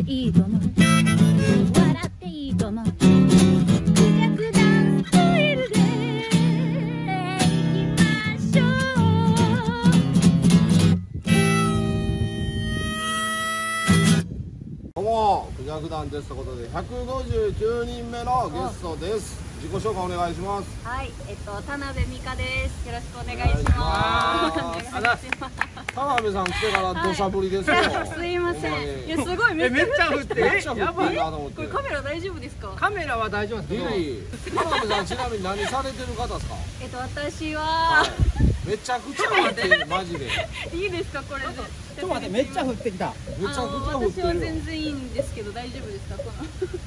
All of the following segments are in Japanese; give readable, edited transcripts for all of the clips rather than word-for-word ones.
いいと思う。笑っていいと思う。逆ダンスタイルでいきましょどうも、クジャク団ですということで159人目のゲストです。自己紹介お願いします。 う。はい、田辺美香です。よろしくお願いします。お願いします。 田辺さん来てから土砂降りですよ。 すいません。いや、すごいめっちゃ降ってめっちゃ降ってるなと思ってこれカメラ大丈夫ですか？ カメラは大丈夫ですけど、 田辺さんちなみに何されてる方ですか？ 私は、 めちゃくちゃ降ってる、マジで。 いいですかこれで。 ちょっと待って、めっちゃ降ってきた。 めちゃくちゃ降って私はるよ。 全然いいんですけど大丈夫ですかこ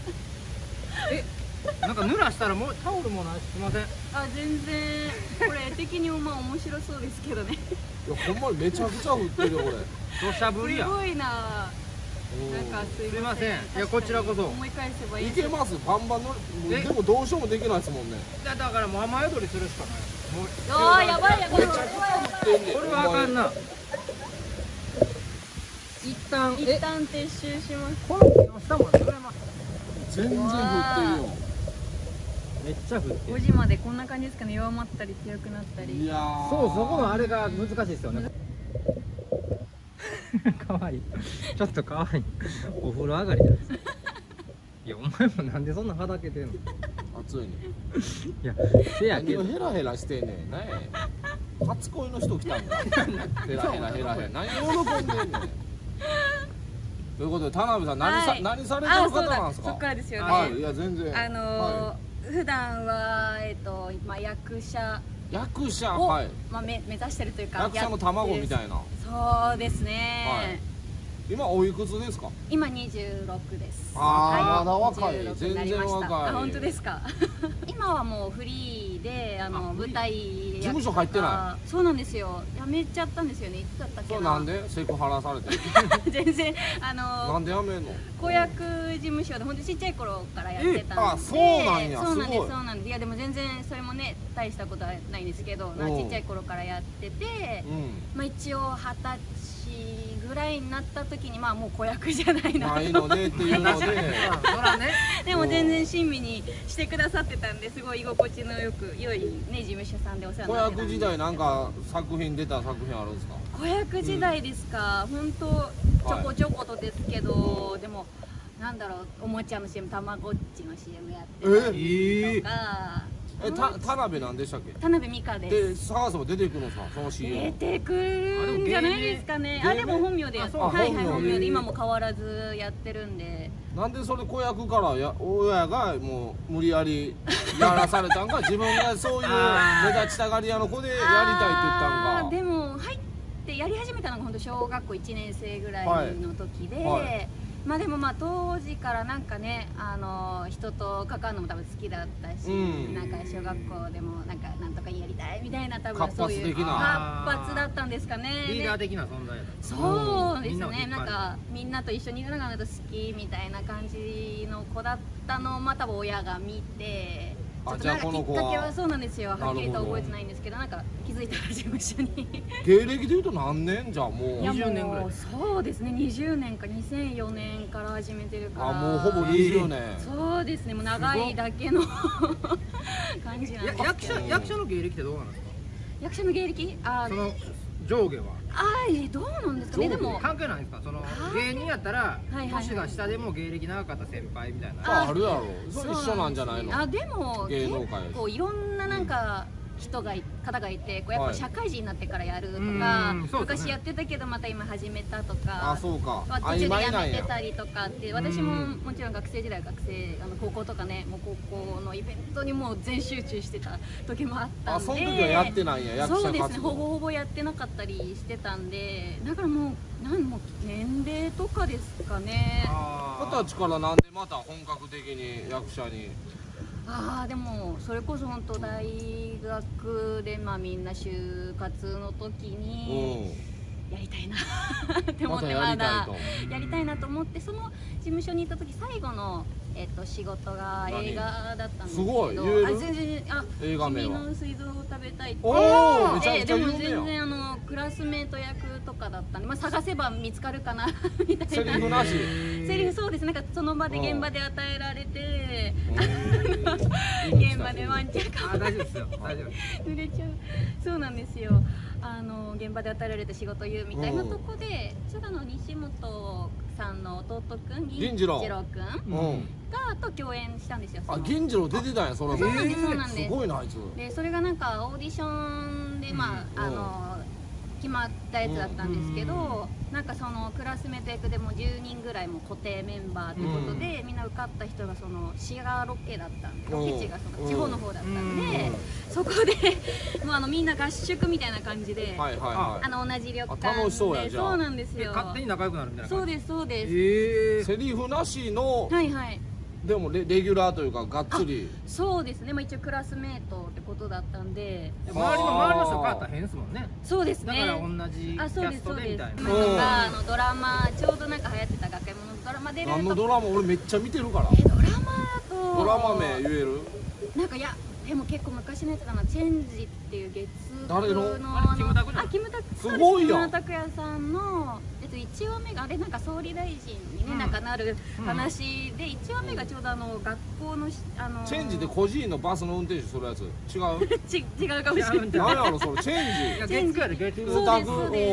の。 なんか濡らしたらもうタオルもないし、すみません。 全然これ的にもまあ面白そうですけどね。 いや、ほんまにめちゃくちゃ降ってるよ、これ。 土砂降りや。 すごいな。なんかすいません。 いやこちらこそ思い返せばいい。 いけます、バンバンの。でもどうしようもできないですもんね。 だからもう雨宿りするしかない。もうやばいやばい。 めちゃくちゃ降ってんねん。 これはあかんな。一旦撤収します。 この木の下も濡れます。 全然降ってるよ。 めっちゃ降って 5 る。 時までこんな感じですかね。弱まったり強くなったり。 いやー、 そう、そこのあれが難しいですよね。可愛い。ちょっと可愛い。お風呂上がりじゃないですか。いや、お前もなんでそんなはだけてんの。 暑いね。 いや、せやけど。 何をヘラヘラしてんねん。何やねん。初恋の人来たんだ。ヘラヘラヘラヘラ。何を喜んでんねん。ということで田辺さん何されてる方なんですか？ そっからですよね。 はい、いや全然。 普段は役者をはい。 目指してるというか。 役者の卵みたいな。 そうですね。 今おいくつですか？ 今26です。 まだ若い。 26 全になりました。 然若い。 本当ですか？今はもうフリーで舞台事務所入ってない？ そうなんですよ。辞めちゃったんですよね。いつだったっけな。 そうなんでセクハラされてる？ 全然なんで辞めんの？ 子役事務所で本当ちっちゃい頃からやってたんで。 そうなんや。 そうなんです、 すごい。 そうなんです。いやでも全然それもね大したことはないんですけど、ちっちゃい頃からやってて、一応20歳ぐらいになった時にもう子役じゃないなないのでっていうので。 でも全然親身にしてくださってたんで、すごい居心地の良いね事務所さんでお世話になってたんで。 子役時代なんか出た作品あるんですか？ 子役時代ですか？本当ちょこちょことですけど、でもなんだろう、おもちゃの CM、たまごっちの CM やってたりとか。 田辺なんでしたっけ？ 田辺美香です。 で、探せば出てくるのさ、その CM。 出てくるんじゃないですかね。でも本名でやって、はい、本名で今も変わらずやってるんで。 なんでそれ子役から親がもう無理やりやらされたんか、自分がそういう目立ちたがり屋の子でやりたいって言ったんか。 でも入ってやり始めたのが本当小学校1年生ぐらいの時で、でも当時からなんかね、人と関わるのも多分好きだったし、なんか小学校でもなんとかやりたいみたいな、多分そういう活発だったんですかね。 リーダー的な存在だ。 そうですね。なんかみんなと一緒にいるのが好きみたいな感じの子だったのを多分親が見て。ちょっとなんかきっかけはそうなんですよ。はっきりと覚えてないんですけど、なんか気づいたら事務所に。 芸歴で言うと何年？じゃあもう 20年ぐらい。 そうですね、20年か。2004年から始めてるから。 もうほぼ20年。 そうですね、もう長いだけの感じなんです。 役者の芸歴ってどうなんですか？ 役者の芸歴？ その上下は。 どうなんですかね。でも関係ないんですか？その芸人やったら年が下でも芸歴長かった先輩みたいな。 あるやろ。それ一緒なんじゃないの？ でも芸能界。 結構いろんな方がいて、やっぱ社会人になってからやるとか、昔やってたけどまた今始めたとか、 そうか。 途中でやめてたりとかって、私ももちろん学生時代高校とかね、もう高校のイベントにもう全集中してた時もあったんで。 その時はやってないんや、役者活動。 そうですね、ほぼほぼやってなかったりしてたんで、だからもう年齢とかですかね。 20歳からなんでまた本格的に役者に？ でもそれこそ本当大学でみんな就活の時にやりたいなって思って、まだやりたいなと思って、その事務所に行った時最後の仕事が映画だったんですけど。 すごい。言える？ 全然映画名は君の水蔵を食べたいって。 めちゃくちゃ有名やん。 でも全然クラスメート役とかだったんで、まあ、探せば見つかるかなみたいな。 セリフなし。 セリフそうです、なんかその場で現場で与えられて、 うん現場でワンちゃんかあ、大丈夫ですよ、大丈夫。 濡れちゃう。そうなんですよ。現場で与えられた仕事言うみたいなとこで、ちょうど西本さんの弟くん、銀次郎くんうんがと共演したんですよ。 あ、銀次郎出てたんや、それ。 そうなんです、そうなんです。 すごいな、あいつ。 でそれがなんかオーディションでまあ決まったやつだったんですけど、なんかそのクラスメート役でも10人ぐらいも固定メンバーってことで、みんな受かった人がその滋賀ロケだったんで、ロケ地がその地方の方だったんで、そこでもうみんな合宿みたいな感じで、 はいはいはい。 同じ旅館で。 楽しそうやじゃあ。 そうなんですよ。 勝手に仲良くなるみたいな。 そうです、そうです。 セリフなしの、 はいはい。 でもレギュラーというかがっつり。 そうですね、まあ、一応クラスメートってことだったんで、 周りの人変わったら変ですもんね。 そうですね。 だから同じキャストでみたいな。 ドラマちょうどなんか流行ってた学園ものドラマ出ると。 何のドラマ俺めっちゃ見てるから。 ドラマだとドラマ名言える？ なんかいやでも結構昔のやつだな、チェンジっていう月9 誰の？ キムタクじゃん。 あ、キムタク。 すごいやん。 木村拓哉さんの1話目があれなんか総理大臣にねなんかなる話で、1話目がちょうど学校のチェンジで個人のバスの運転手するやつ違う？ 違うかもしれない。 何やろそれチェンジ。 月9やで月9。 そうですそうです。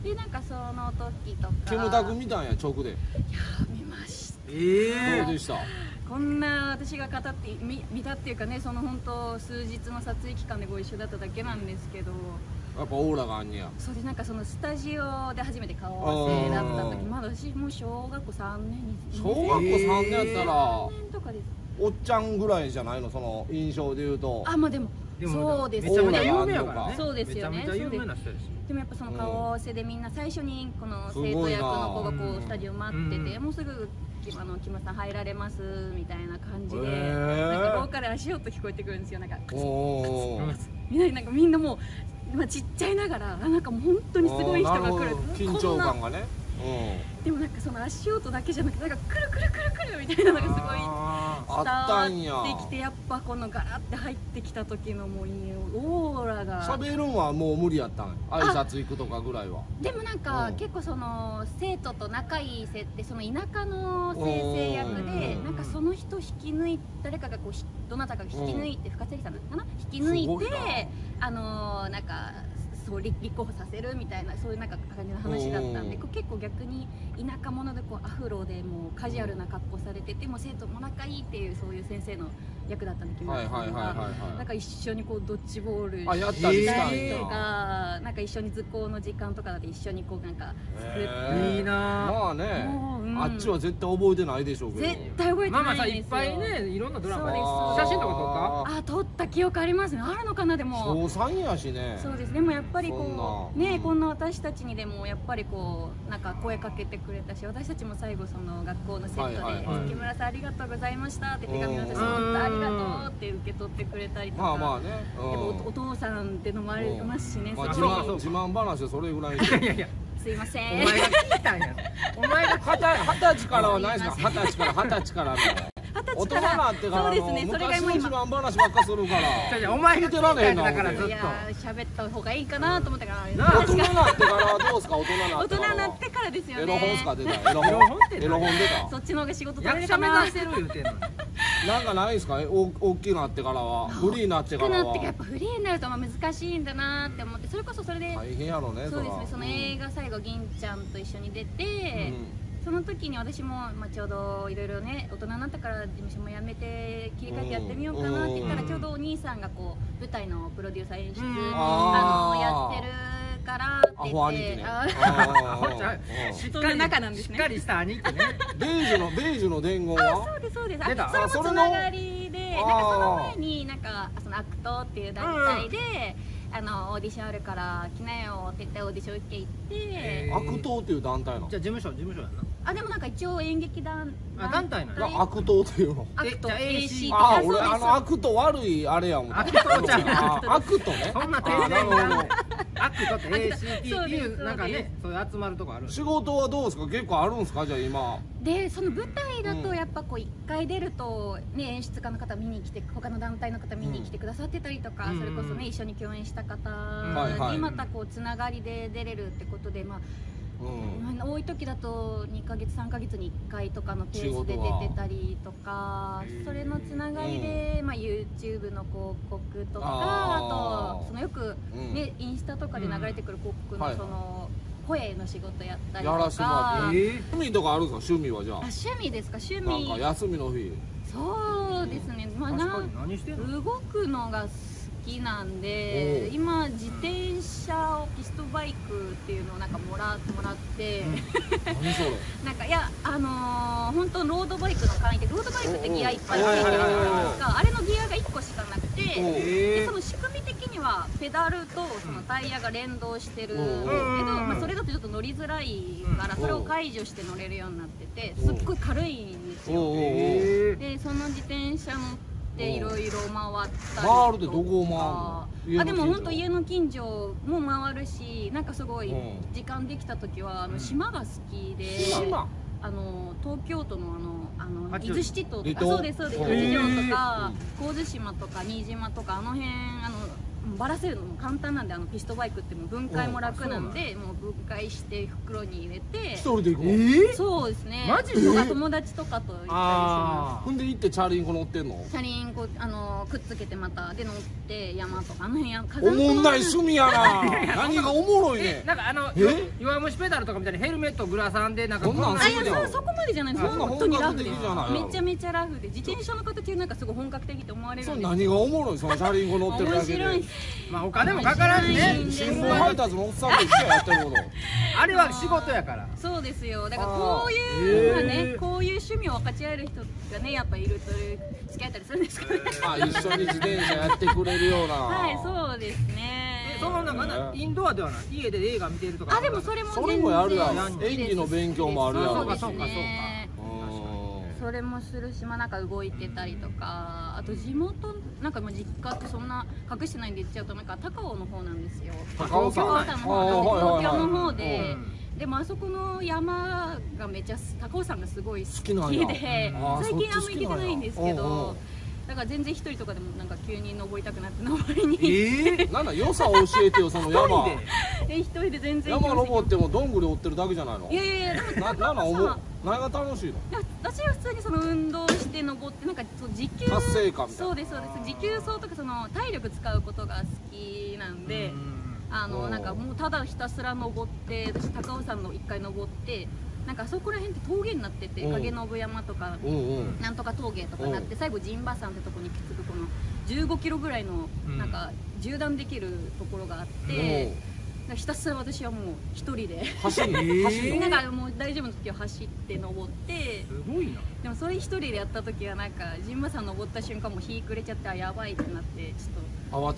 でなんかその時とかキムタク見たんや直で。 いや見ました。 どうでした？ こんな私が語って見たっていうかね、その本当数日の撮影期間でご一緒だっただけなんですけど、 やっぱオーラがあんねや。 そうでなんかそのスタジオで初めて顔合わせだった時、まだ私もう小学校3年に小学校3年やったら 3年とかです。 おっちゃんぐらいじゃないの、その印象で言うと。 あ、まあでもそうですめちゃめちゃ有名やからね。 そうですよね。 めちゃめちゃ有名な人です。 でもやっぱその顔合わせでみんな最初にこの生徒役の子がこうスタジオ待ってて、もうすぐ木村さん入られますみたいな感じで、なんか廊下で足音聞こえてくるんですよ。なんかみんなもうちっちゃいながらなんかもう本当にすごい人が来る。 緊張感がね。 でもなんかその足音だけじゃなくてなんかくるくるくるくるみたいなのがすごい伝わってきて、やっぱこのガラって入ってきた時のもうオーラが。 喋るんはもう無理やったん？挨拶行くとかぐらいは。 でもなんか結構その生徒と仲いい設定、その田舎の先生役でなんかその人引き抜い誰かがこうどなたかが引き抜いて深瀬さんかな引き抜いてなんか立候補させるみたいなそういうなんか感じの話だったんで、結構逆に田舎者でこうアフロでもうカジュアルな格好されてても生徒も仲いいっていうそういう先生の役だったんで、木村さんがなんか一緒にこうドッジボールしたりとか、なんか一緒に図工の時間とかで一緒にこうなんか作っていいな。 まあね、あっちは絶対覚えてないでしょうけど。 絶対覚えてないんですよ。 ママさいっぱいね、いろんなドラマ写真とか撮った？ あ、撮った記憶ありますね。あるのかな。でも小3やしね。 そうです。でもやっぱりこうね、こんな私たちにでもやっぱりこうなんか声かけてくれたし、私たちも最後その学校のセットで木村さんありがとうございましたって手紙を私本当ありがとうって受け取ってくれたりとか。 まあね。 でもお父さんってのもありますしね。 自慢話はそれぐらい。 いやいや。 すいません。 お前が聞きたんや。お前が 20歳からはないですか？20歳からの。大人になってからの昔の自慢話ばっかするから。 お前が聞いてられへんのだからずっと。 いや喋った方がいいかなと思ったから。 大人になってからはどうですか？大人になってから。 大人になってからですよね。 エロ本すか出た？エロ本出た？ そっちの方が仕事取れ役るかな。 者目指してる言うてんのに。 なんかないですか？大きくなってからは、フリーになってからは。 やっぱフリーになると難しいんだなって思って、それこそそれで大変やろね。 そうですね。その映画最後銀ちゃんと一緒に出て、その時に私もちょうどいろいろね大人になったから事務所も辞めて切り替えてやってみようかなって言ったら、ちょうどお兄さんがこう舞台のプロデューサー演出やってるからって言って、 しっそんな仲なんですね。 しっかりした兄貴ね。 ベージュの伝言は？ そうですそうです。 出た。 それもつながりで、なんかその前になんかそのアクトっていう団体でオーディションあるから来なよって言ってオーディション受け行って。 アクトっていう団体なの？ じゃあ事務所やんな。 でもなんか一応演劇団団体なの。 悪党っていうの。 悪党 AC 俺悪党悪いあれやもん。 悪党ちゃん。 悪党ね。 そんな丁寧な。悪党って ACT っていうなんかね、そういう集まるとこある。 仕事はどうですか？結構あるんですか？じゃあ今。 でその舞台だとやっぱこう1回出るとね、演出家の方見に来て、他の団体の方見に来てくださってたりとか、それこそね一緒に共演した方にまたこうつながりで出れるってことで、多い時だと2ヶ月3ヶ月に1回とかのペースで出てたりとか、それのつながりで、YouTube の広告とか、あとそのよくねインスタとかで流れてくる広告のその声の仕事やったりとか。 やらしてもらって。趣味とかあるんですか？趣味はじゃあ。 趣味ですか？趣味。 なんか休みの日。 そうですね。 何してんの？ 動くのが好きなんで、今自転車をピストバイクっていうのをなんかもらって、 何それ？ なんかいや本当ロードバイクの簡易で、ロードバイクってギアいっぱいついてるじゃないですか。あれのギアが1個しかなくて、でその仕組み的にはペダルとそのタイヤが連動してるけど、それだとちょっと乗りづらいからそれを解除して乗れるようになってて、すっごい軽いんですよ。でその自転車乗っていろいろ回ったりとか。 回るってどこを回るの？ でも本当家の近所も回るし、なんかすごい時間できた時は島が好きで、東京都の伊豆七島とか、そうですそうです、八丈とか神津島とか新島とかあの辺ばらせるのも簡単なんで、ピストバイクってもう分解も楽なんで、もう分解して袋に入れて。 一人で行くの？ そうですね。 マジで？友達とかと行ったりします。 ほんで行ってチャリンコ乗ってんの？ チャリンコくっつけてまたで乗って山とか辺やおもんない趣味やな。何がおもろいね。 なんか弱虫ペダルとかみたいにヘルメットグラサンでなんかこんなんするじゃん。 そこまでじゃないです。 そんな本当にラフで、 めめちゃめちゃラフで、自転車の形なんかすごい本格的って思われるんです。 何がおもろい？そのチャリンコ乗ってるだけで。 面白い。 お金もかからずね。 新聞配達のおっさんと一緒やってること。 あれは仕事やから。 そうですよ。だからこういうこういう趣味を分かち合える人がねやっぱいると付き合ったりするんですかね。 一緒に自転車やってくれるような。 はい、そうですね。 そのなんかインドアではない。家で映画見てるとか。 でもそれもやるやん。演技の勉強もあるやん。 そうかそうか。それもするし、なんか動いてたりとか、あと地元なんか実家ってそんな隠してないんで言っちゃうとなんか高尾の方なんですよ。 高尾さんの方、東京の方で。でもあそこの山がめちゃ高尾山がすごい好きで、最近あんま行けてないんですけど、だから全然一人とかでもなんか急に登りたくなって登りに。 なんだ良さを教えてよ、その山。 一人で全然。 山登ってもどんぐり追ってるだけじゃないの？いや何が楽しいの？ 私は普通にその運動して登ってなんか持久達成感みたいな。 そうですそうです。持久走とかその体力使うことが好きなんで。なんかもうただひたすら登って、私高尾山の1回登って、なんかあそこら辺って峠になってて、影信山とかなんとか峠とかなって、最後陣馬山ってとこに行き着くこの15キロぐらいのなんか縦断できるところがあって、ひたすら私はもう一人で走るなんかもう大丈夫な時は走って登って、 すごいな。 でもそれ一人でやった時はなんか陣馬山登った瞬間もう日暮れちゃって、やばいってなって、ちょっと慌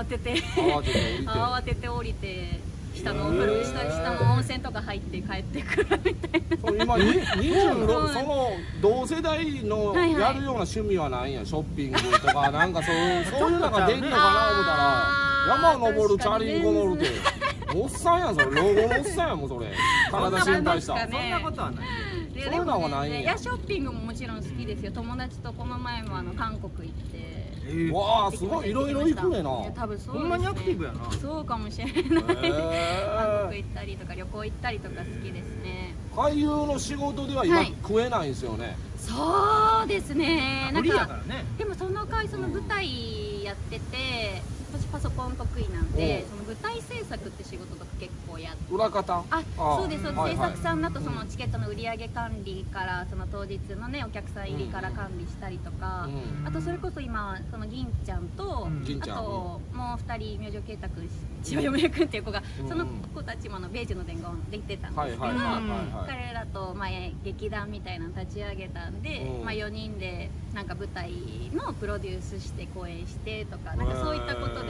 てて降りて下の温泉とか入って帰ってくるみたいな。 今26、その同世代のやるような趣味はないんや。ショッピングとかなんかそういうのが出んのかな思ったら、山登るチャリンコ乗るっておっさんやん、それ老後のおっさんやもん。それ体心配した。 そんなことはない。 そういうのはないんや。 いやショッピングももちろん好きですよ。友達とこの前も韓国行って。 わあ、すごいいろいろ行くねな。 多分そうですね。 ほんまにアクティブやな。 そうかもしれない。韓国行ったりとか旅行行ったりとか好きですね。 俳優の仕事では今食えないんですよね。 そうですね。 無理やからね。 でもその回その舞台やってて、私パソコン得意なんで、その舞台制作って仕事とか結構やって。 裏方？ そうです。制作さんだとそのチケットの売り上げ管理からその当日のねお客さん入りから管理したりとか、あとそれこそ今その銀ちゃんとあともう2人明星圭太君、千葉嫁君っていう子がその子たちもベージュの伝言できてたんですけど、彼らと前劇団みたいなの立ち上げたんで、4人でなんか舞台のプロデュースして公演してとか、なんかそういったことで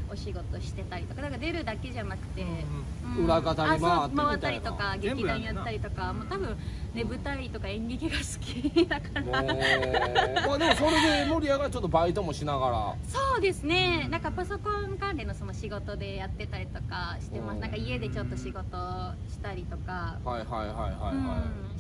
お仕事してたりとか、だから出るだけじゃなくて、 裏方に回ってみたいな、 回ったりとか劇団やったりとか、もう多分ね舞台とか演劇が好きだからまあでもそれで森谷がちょっとバイトもしながら。 そうですね、なんかパソコン関連のその仕事でやってたりとかしてます。なんか家でちょっと仕事したりとか。 はいはいはいはいはい。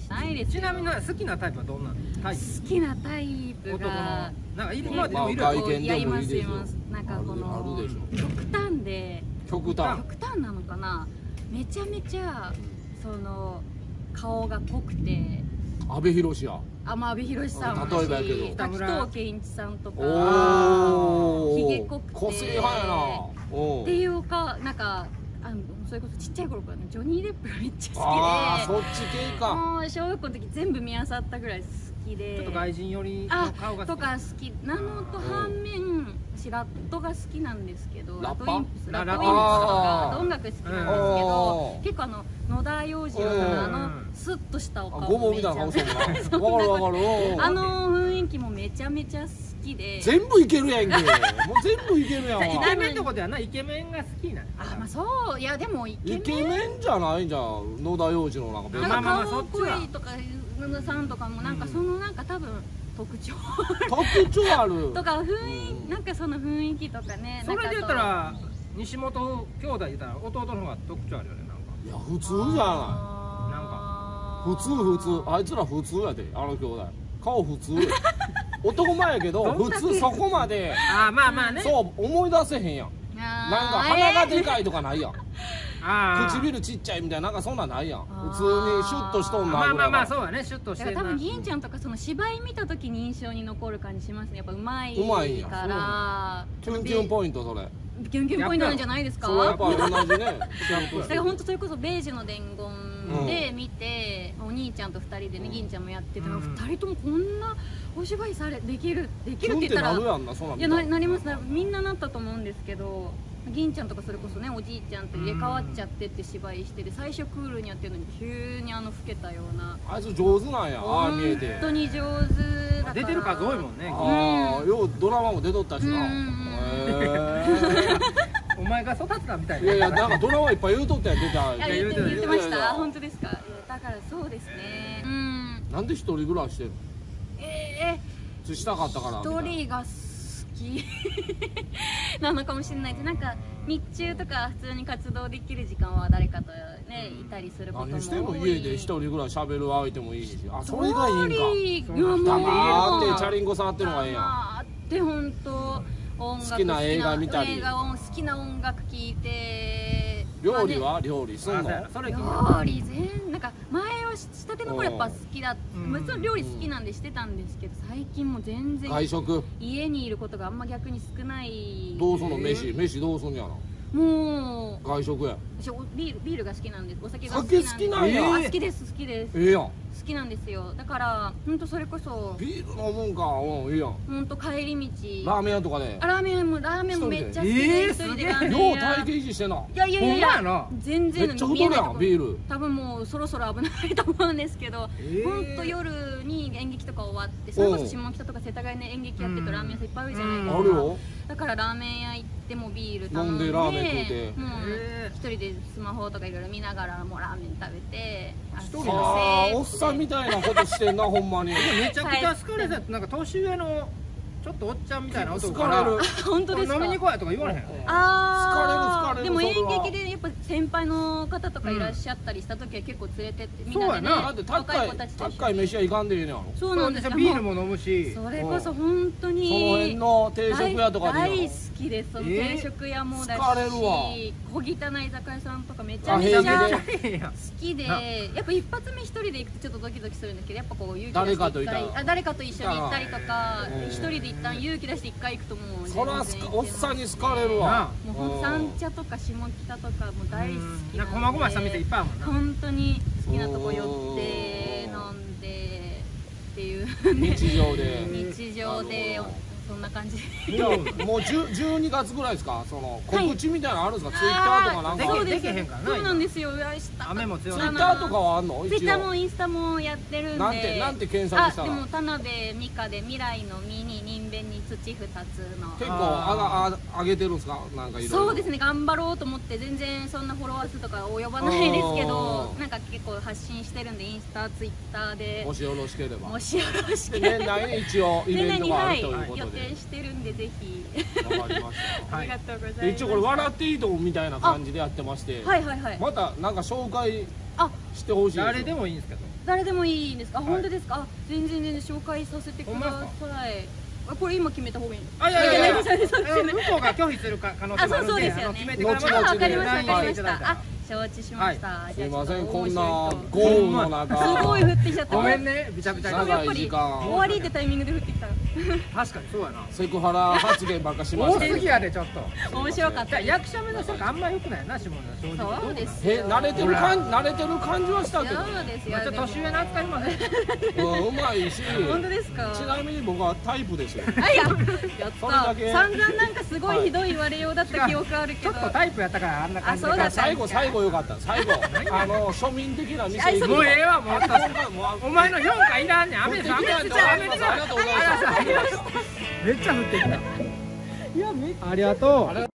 ないですよ。 ちなみに好きなタイプはどんなタイプ？ 好きなタイプ男のがなんかいるまでもいる。 外見でもいいですよ。 なんかこのあるでしょ。 極端で極端なのかな。めちゃめちゃその顔が濃くて。 阿部寛や。 阿部寛さんも例えばやけど滝藤賢一さんとかひげ濃くて個性派やなっていうか、なんかそれこそちっちゃい頃からねジョニー・デップがめっちゃ好きで、 ああそっち系か。 もう小学校の時全部見漁ったぐらい好きで、 ちょっと外人寄りの顔が好きとか好きなのと反面、ラットが好きなんですけど、 ラッパラットインプスとかあと音楽好きなんですけど、結構野田洋次郎さんのスッとしたお顔ゴボウみたいな顔してるな。わかるわかる。 雰囲気もめちゃめちゃ好きで、 全部いけるやんけ。もう全部いけるやん。 イケメンってことやな。イケメンが好きな。 まあそういやでもイケメンじゃないんじゃん。野田洋次郎なんか。 なんか顔濃いとか野田さんとかもなんかそのなんか多分特徴あるとかなんかその雰囲気とかね。 それで言ったら西本兄弟言ったら弟の方が特徴あるよね。なんかいや普通じゃない。なんか普通あいつら普通やで、あの兄弟顔普通男前やけど普通、そこまでまあまあね、 そう思い出せへんやん。なんか鼻がでかいとかないやん。唇ちっちゃいみたいな、なんかそんなんないやん。普通にシュッとしとんなぐらい。 まあまあそうだね、シュッとしてるな。 多分銀ちゃんとかその芝居見た時に印象に残る感じしますね。やっぱうまいからキュンキュンポイント。それキュンキュンポイントなんじゃないですか。 そうやっぱ同じね。 だから本当それこそベージュの伝言で見て、お兄ちゃんと2人でね銀ちゃんもやってて、2人ともこんなお芝居できるって言ったら、いやなります。みんななったと思うんですけど、銀ちゃんとかそれこそねおじいちゃんと入れ替わっちゃってって芝居してて、最初クールにやってるのに急に老けたような。 あいつ上手なんや。ああ見えて本当に上手だから。 出てる数多いもんね。 ああようドラマも出とったしな。 お前が育てたみたいな。 いやいや、なんかドラマいっぱい言うとったやん。 言ってました。本当ですか。だからそうですね。 なんで一人暮らししてるの？したかったから。 一人が好きなのかもしれないです。なんか日中とか普通に活動できる時間は誰かとねいたりすることも多い。 何しても家で一人ぐらい喋る相手もいいし、あ、それがいいんか。 黙ってチャリンコ触ってるのがいいやん。 で本当音楽好きな映画見たり、 好きな音楽聴いて。 料理は料理すんの？ 料理なんか前はしたての頃やっぱ好きだ。もちろん料理好きなんでしてたんですけど、最近もう全然外食家にいることがあんま逆に少ない。 どうすんの？飯どうすんやろ？ もう外食や。 私ビールが好きなんです。お酒が好きなんや。 好きです。ええやん。 好きなんですよ。だから本当それこそビール飲むんか。いいやん。 本当帰り道ラーメン屋とかで。 ラーメンもめっちゃ好きで、一人でラーメン屋。 よう体型維持してんな。 いや全然めっちゃ太るやんビール。 多分もうそろそろ危ないと思うんですけど、本当夜に演劇とか終わって、それこそ下北とか世田谷で演劇やってるとラーメン屋さんいっぱいあるじゃないですか。 あるよ。 だからラーメン屋行ってもビール頼んで、 飲んでラーメン食うて、 もう一人でスマホとかいろいろ見ながらもうラーメン食べて。 おっさんみたいなことしてんなほんまに。 めちゃくちゃ好かれて、なんか年上のちょっとおっちゃんみたいな男から本当ですか？ 飲みに来いとか言われへん。 疲れる。 でも演劇でやっぱ先輩の方とかいらっしゃったりした時は結構連れてってみんなでね、 若い子たちと高い飯屋行かんでいいねやろ。 そうなんですよ。 ビールも飲むし、 それこそ本当にその辺の定食屋とかで大好きです。その定食屋もだし、小汚い居酒屋さんとかめちゃめちゃ好きで、やっぱ一発目一人で行くとちょっとドキドキするんですけど、やっぱこう勇気出して誰かと一緒に行ったりとか、一人で一旦勇気出して一回行くともうそらおっさんに好かれるわ。 もうほんと三茶とか下北とかも大好きなんで、 こまごました店いっぱいあるもんな。 本当に好きなとこ寄って飲んでっていう日常でそんな感じ。 もう12月ぐらいですか。その告知みたいなのあるんですか？ツイッターとかなんか。 そうなんですよ。 雨も強い。 ツイッターとかはあんの？ ツイッターもインスタもやってるんで。 なんて検索したら。 でも田辺美香で未来のミに人便に土2つの結構上げてるんですか？なんかいろいろ。 そうですね、頑張ろうと思って全然そんなフォロワー数とか及ばないですけど、なんか結構発信してるんで、インスタ、ツイッターでもしよろしければ。 もしよろしければ年内に一応イベントがあるということで、 予定してるんで、ぜひ。 わかりました。 ありがとうございます。 一応これ笑っていいとこみたいな感じでやってまして、 はいはいはい。 またなんか紹介してほしいです。 誰でもいいんですけど。 誰でもいいんですか？本当ですか？あ、全然紹介させてください。これ今決めた方がいい。 あ、いや向こうが拒否する可能性もあるんで、決めてからまたわかりました。あ、承知しました。 すいません、こんな豪雨の中。 すごい降ってきちゃった。 ごめんね、びちゃびちゃに。 長い時間。 終わりってタイミングで降ってきた。 確かにそうやな。 セクハラ発言ばっかしました。 大すぎやでちょっと。 面白かった。 役者目指すとかあんま良くないな、下村正直。 そうです。 慣れてる感じはしたけど。 そうですよ。 ちょっと年上の扱いもね。 うまいし。 本当ですか？ ちなみに僕はタイプですよ。 あ、やった。散々なんかすごいひどい言われようだった記憶あるけど。 ちょっとタイプやったからあんな感じで。 最後良かった。最後庶民的な店行く。 もうええわ、もうお前の評価いらんねん。雨で雨で。 ありがとうございます。 めっちゃ降ってきた。いや、ありがとう。